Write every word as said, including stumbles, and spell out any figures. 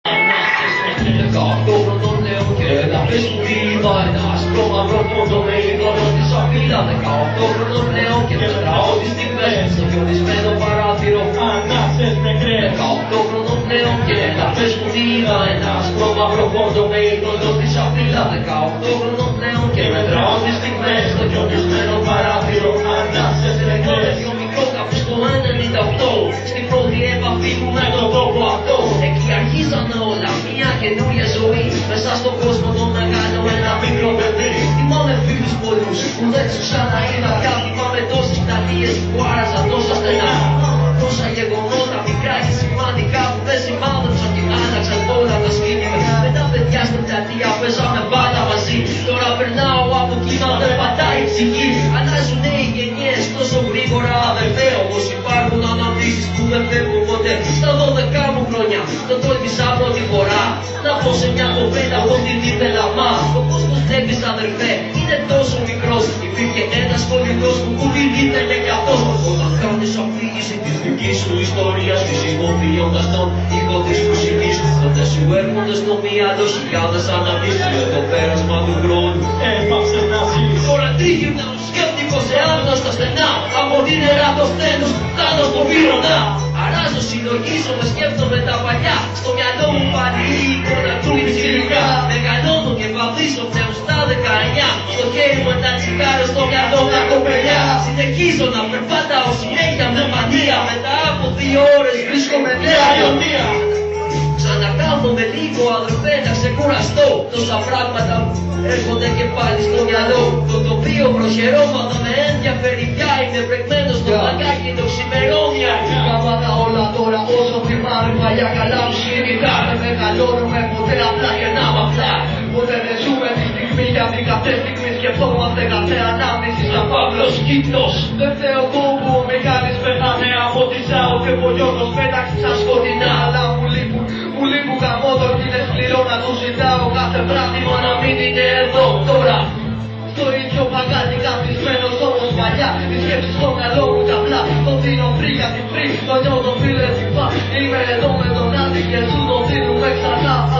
δεκαοκτώ χρονών νέο και τα πες που είδα ένα άσπρο μαύρο φόντο με εικόνα τη σαφίδα. Δεκαοκτώ χρονών νέο και μετράω τις στιγμές στο χιονισμένο παράθυρο. Δεκαοκτώ χρονών νέο και τα πες που είδα ένα άσπρο μαύρο φόντο με εικόνα τη σαφίδα. Δεκαοκτώ χρονών νέο και μετράω τις στιγμές στο χιονισμένο παράθυρο. Πιο μικρό κάπου στο ενενήντα οκτώ στην πρώτη επαφή μου με τον τόπο αυτό. Εκεί αρχίζανε όλα, μια καινούρια ζωή μέσα στον κόσμο των μεγάλων, ένα μικρό παιδί. Θυμάμαι φίλους πολλούς που δεν τους ξαναείδα πια. Θυμάμαι τόσες πλατείες που άραζαν τόσα στενά. Τόσα γεγονότα μικρά και σημαντικά που δεν σημάδεψαν και άλλαξαν όλα τα σπίτια. Με τα παιδιά στην πλατεία παίζαμε μπάλα μαζί. Τώρα περνάω από εκεί μα δεν πατάει η ψυχή. Αλλάζουνε οι γενιές τόσο γρήγορα αδερφέ. Όμως υπάρχουν αναμνήσεις που δεν φεύγουν ποτέ. Στα δώδεκα μου χρόνια το τόλμησα πρώτη φορά να πω σε μια κοπέλα από την ήθελα μα. Ο κόσμος βλέπεις αδερφέ είναι τόσο μικρός. Υπήρχε ένας κωδικός που κουβί ήθελε κι αυτός. Όταν κάνεις αφήγηση της δικής σου ιστορίας, φυσικοποιώντας τον ήχο της μουσικής, τότε σου έρχονται στο μυαλό χιλιάδες αναμνήσεις. Με το πέρασμα του χρόνου έπαψε να ζει. Τώρα τρίγυρνα μου σκέφτικος σε άγνωστα στενά. Από την εράτος κάνω στον πύρονα. Αράζω, συλλογίζομαι, σκέφτομαι τα παλιά. Στο μυαλό μου πάλι η εικόνα του πιτσιρικά. Μεγαλώνω και βαδίζω πλέον στα δεκαεννιά. Στο χέρι μου ένα τσιγάρο, στο μυαλό μια κοπελιά. Συνεχίζω να περπατάω συνέχεια με μανία. Μετά από δύο ώρες βρίσκομαι νέα ιονία. Ξανακάθομαι λίγο αδερφέ να ξεκουραστώ. Τόσα πράγματα έρχονται και πάλι στο μυαλό. Το τοπίο προχαιρόμαθα με ενδιαφέρει πια. Είμαι βρεγμένος στο μπαγκάκι το ξημερώνει. Κάμματα όλα τώρα όσο θυμάμαι παλιά καλά μου σκηνικά. Δεν μεγαλώνουμε ποτέ απλά γεννάμε απλά. Ποτέ δεν ζούμε τη στιγμή γιατί κάθε στιγμή σκεφτόμαστε κάθε ανάμνηση σαν Παύλος Κύπτος. Δεν θέλω εγώ που με κάνεις πεθάνε από τη Ζάο και Πολιώνος πέταξε σαν σκοτεινά. Αλλά μου λείπουν, μου λείπουν γαμότο κι είναι σκληρό να το ζητάω κάθε βράδυ μα να μην είναι εδώ τώρα. Στο ίδιο παγκάτι καθισμένος όμως παλιά. Η σκέψη στο μυαλό μου κι απλά το δίνω πριν για την πριν. Το νιώθω φίλε τυπά. Είμαι εδώ με τον Άδη και σου το δίνουμε ξανά.